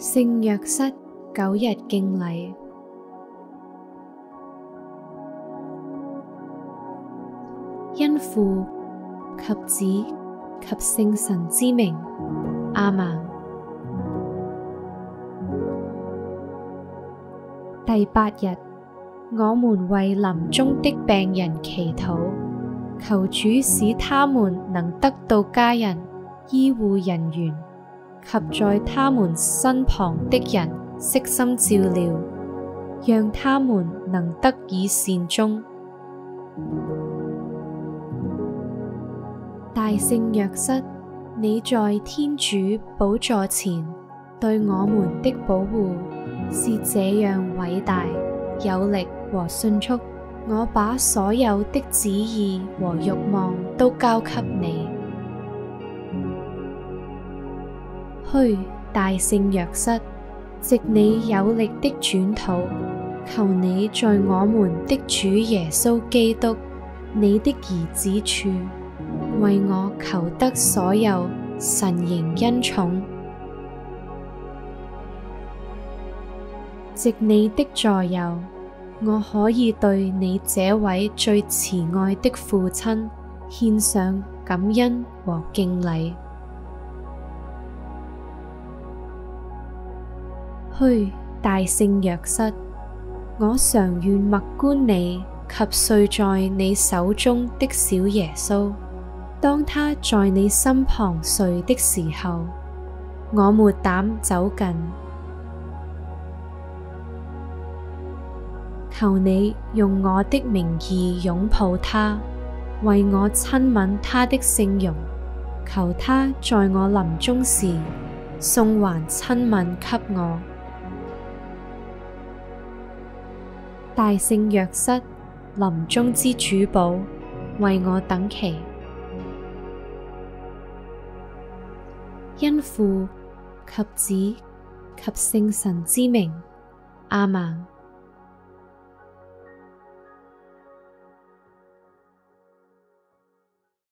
聖若瑟9日敬禮。因父及子及聖神之名，阿們。第8日，我們為臨終的病人祈禱，求主使他們能得到家人、醫護人員及在他們身旁的人悉心照料，讓他們能得以善終。大聖若瑟，你在天主寶座前對我們的保護是這樣偉大、有力和迅速，我把所有的旨意和慾望都交給你。去，大聖若瑟，藉你有力的轉禱，求你在我們的主耶穌基督，你的兒子處，為我求得所有神形恩寵。藉你的助佑，我可以對你這位最慈愛的父親獻上感恩和敬禮。去，大聖若瑟，我常願默觀你及睡在你手中的小耶穌，當他在你身旁睡的時候，我沒膽走近。求你用我的名義擁抱他，為我親吻他的聖容，求他在我臨終時送還親吻給我。大聖若瑟，臨終之主保，為我等祈。因父及子及聖神之名，阿們。